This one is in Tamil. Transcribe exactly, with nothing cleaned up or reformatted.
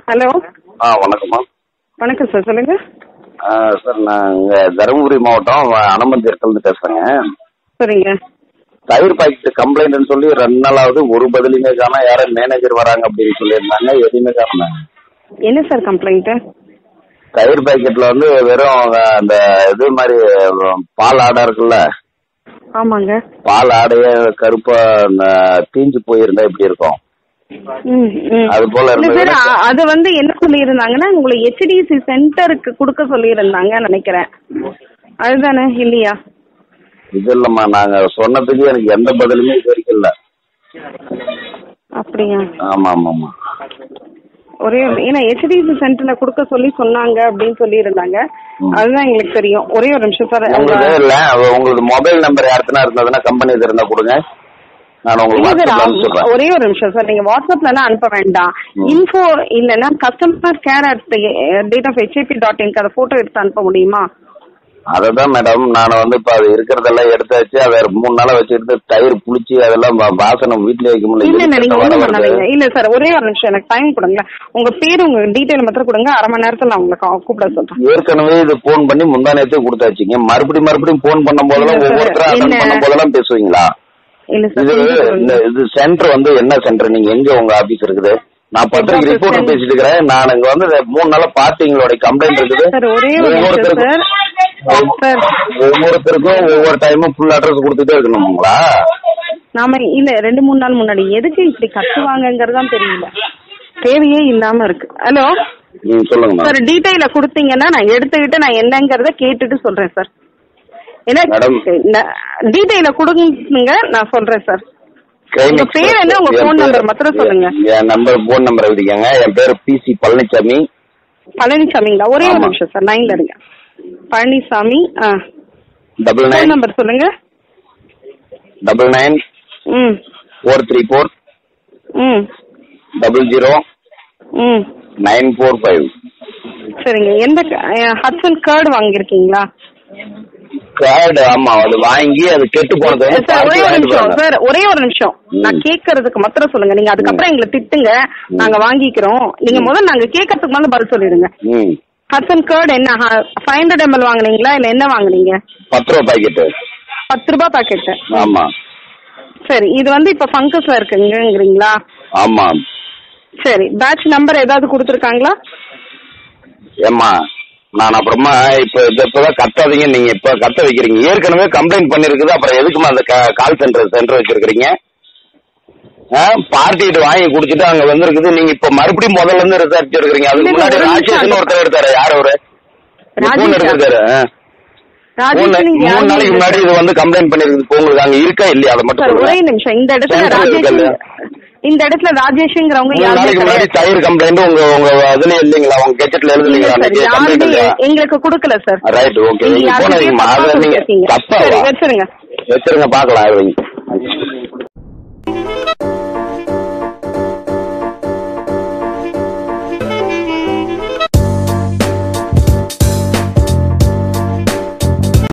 ஹலோ. ஆ வணக்கம்மா. வணக்கம் சார், சொல்லுங்க. சார் நான் இங்கே தருமபுரி மாவட்டம் அனமந்தீர்த்திலிருந்து பேசுகிறேங்க. சரிங்க. தயிர் பாக்கெட் கம்ப்ளைண்ட்னு சொல்லி ரெண்டு நாளாவது ஒரு பதிலுமே காணா. யாரும் மேனேஜர் வராங்க அப்படின்னு சொல்லியிருந்தாங்க, எதுவுமே காணாம. என்ன சார் கம்ப்ளைண்ட்டு? தயிர் பாக்கெட்ல வந்து வெறும் அந்த இது மாதிரி பால் ஆடை இருக்குல்ல. ஆமாங்க. பால் ஆடையே கருப்பா தீஞ்சு போயிருந்தா எப்படி இருக்கும்? அது போல சார், அது வந்து என்ன சொல்லியிருந்தாங்கன்னா உங்களை ஹெச்டிசி சென்டருக்கு கொடுக்க சொல்லியிருந்தாங்க நினைக்கிறேன். அதுதானே இல்லையா? இது இல்லம்மா, நாங்க சொன்னதுக்கு எனக்கு எந்த பதிலுமே இது வரைக்கும் இல்ல. அப்படியா? ஆமா ஆமா ஆமா. ஒரே ஏன்னா ஹெச்டிசி சென்டர்ல கொடுக்க சொல்லி சொன்னாங்க அப்படின்னு சொல்லி இருந்தாங்க. அதுதான் எங்களுக்கு தெரியும். ஒரே ஒரு நிமிஷம் சார். உங்களுக்கு இல்ல, உங்களுக்கு மொபைல் நம்பர் யாருக்குன்னா இருந்ததுன்னா கம்பெனி இது இருந்தா கொடுங்க. ஒரே ஒரு நிமிஷம் சார், நீங்க வாட்ஸ்அப்ல எல்லாம் அனுப்ப வேண்டாம். இன்ஃபோ இல்லைன்னா customer care at date of HAP dot இன்க்கு அதை போட்டோ எடுத்து அனுப்ப முடியுமா? அததான் மேடம், நான் வந்து இப்ப அது இருக்கிறதெல்லாம் எடுத்தாச்சு. அதை மூணு நாளா வச்சுட்டு தயிர் புளிச்சு அதெல்லாம் வாசனம் வீட்லயே வைக்க முடியல. இல்ல இல்ல நீங்க ஒண்ணும் பண்ணாதீங்க. இல்ல சார், ஒரே ஒரு நிமிஷம் எனக்கு டைம் கொடுங்களேன். உங்க பேரு உங்க டீடைல் மாத்திரம் கொடுங்க. அரை மணி நேரத்துல நான் உங்களை கூப்பிட சொல்றேன். ஏற்கனவே இது போன் பண்ணி முந்தா நேரத்தே கொடுத்தாச்சுங்க. மறுபடியும் மறுபடியும் போன் பண்ணும் போதெல்லாம் ஒவ்வொருத்தரும் அட்டெண்ட் பண்ணும் போதெல்லாம் பேசுவீங்களா? இது சென்டர் வந்து என்ன சென்டர்? நீங்க எங்க உங்க ஆபீஸ் இருக்குது? நான் பத்திரிக்கை ரிப்போர்ட்டர் பேசிட்டு இருக்கிறேன். நான் இங்க வந்து மூணு நாளா பார்ட்டிங்களோட கம்ப்ளைண்ட் இருக்குது. ஒவ்வொருத்தருக்கும் ஒவ்வொருத்தருக்கும் ஒவ்வொரு டைமும் ஃபுல் அட்ரஸ் கொடுத்துட்டே இருக்கணுங்களா? நாம இல்ல ரெண்டு மூணு நாள் முன்னாடி எதுக்கு இப்படி கட்டுவாங்கங்கறதுதான் தெரியல. தேவையே இல்லாம இருக்கு. ஹலோ சொல்லுங்க சார். டீடைல கொடுத்தீங்கன்னா நான் எடுத்துக்கிட்டு நான் என்னங்கறத கேட்டுட்டு சொல்றேன் சார். என்ன டீடைல கொடுங்க, நான் சொல்றேன் சார். உங்க பேர் என்ன, உங்க போன் நம்பர் மாத்திரம் சொல்லுங்க. என் நம்பர் போன் நம்பர் எழுதிக்கங்க. என் பேரு பிசி பழனிசாமி. பழனிசாமிங்களா? ஒரே ஒரு நிமிஷம் சார், லைன்ல இருங்க. பழனிசாமி. டபுள் நைன் நம்பர் சொல்லுங்க. டபுள் நைன் ம் ஃபோர் த்ரீ ஃபோர் ம் டபுள் ஜீரோ ம் நைன் ஃபோர் ஃபைவ். சரிங்க. எந்த ஹட்சன் கார்டு வாங்கியிருக்கீங்களா? கார்டு? ஆமா, அது வாங்கி அது கெட்டு போனது. ஒரே ஒரு நிமிஷம் சார், ஒரே ஒரு நிமிஷம். நான் கேட்கறதுக்கு மாத்திரம் சொல்லுங்க. நீங்க அதுக்கப்புறம் எங்களை திட்டுங்க, நாங்க வாங்கிக்கிறோம். நீங்க முதல்ல நாங்க கேட்கறதுக்கு முதல்ல பதில் சொல்லிடுங்க. ஹட்சன் கார்டு என்ன ஃபைவ் ஹண்ட்ரட் எம்எல் வாங்குனீங்களா இல்ல என்ன வாங்குனீங்க? பத்து ரூபா பாக்கெட். பத்து ரூபாய் பாக்கெட். ஆமா. சரி, இது வந்து இப்ப ஃபங்கஸ்ல இருக்குங்கிறீங்களா? ஆமா. சரி, பேட்ச் நம்பர் ஏதாவது கொடுத்துருக்காங்களா? ஏமா நான் அப்புறமா இப்ப இப்பதான் கத்தாதீங்க. நீங்க இப்ப கத்த வைக்கிறீங்க. ஏற்கனவே கம்ப்ளைண்ட் பண்ணிருக்குது. அப்புறம் எதுக்குமா அந்த கால் சென்டர் சென்டர் வச்சிருக்கீங்க? பார்ட்டிட்டு வாங்கி குடிச்சிட்டு அங்க வந்திருக்குது. நீங்க இப்ப மறுபடியும் முதல்ல இருந்து ரிசர்ச் எடுக்கிறீங்க. அதுக்கு முன்னாடி ராஜேஷன் ஒருத்தர் எடுத்தாரு. யார் அவரு? எடுத்தாரு. மூணு நாளைக்கு முன்னாடி இது வந்து கம்ப்ளைண்ட் பண்ணிருக்கு. உங்களுக்கு அங்க இருக்கா இல்லையா? அதை மட்டும் ஒரே நிமிஷம். இந்த இடத்துல ராஜேஷ் இந்த இடத்துல ராஜேஷ்ங்கிறவங்க நாளைக்கு முன்னாடி தயிர் கம்ப்ளைண்ட் உங்க உங்க அதுல இல்லீங்களா? உங்க கெஜெட்ல எழுதுலீங்களா? எங்களுக்கு கொடுக்கல சார். Right, okay. நீங்க தப்பா வச்சிருங்க வச்சிருங்க பாக்கலாம்.